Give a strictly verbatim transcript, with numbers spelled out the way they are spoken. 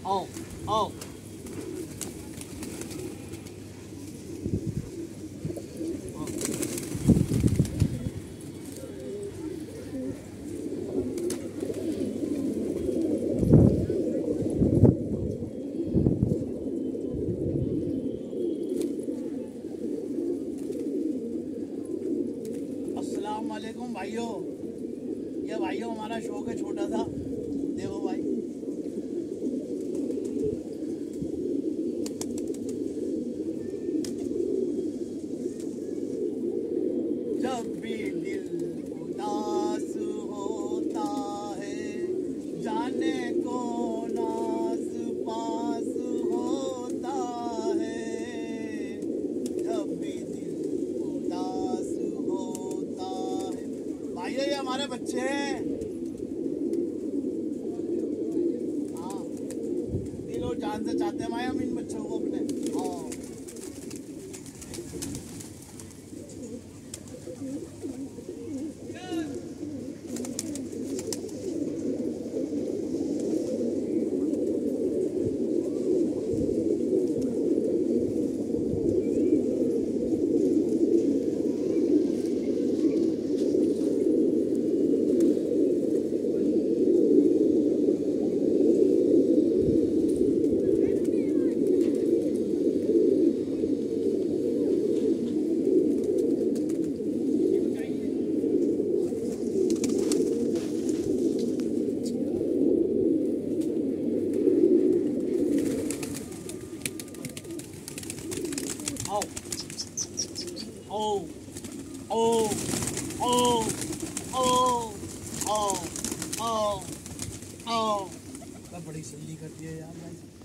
आओ आओ अस्सलाम वालेकुम भाइयों। ये भाइयों हमारा शौक है छोटा सा, देखो भाई। जब भी दिल उदास होता है, जाने को नास पास होता है। जब भी दिल उदास होता है, भाइयों ये हमारे बच्चे हैं। हाँ, दिलो जान से चाहते हैं भाई हम इन बच्चों को अपने। हाँ Oh, oh, oh, oh, oh, oh, oh, oh, बड़ी सल्ली करती है यार भाई।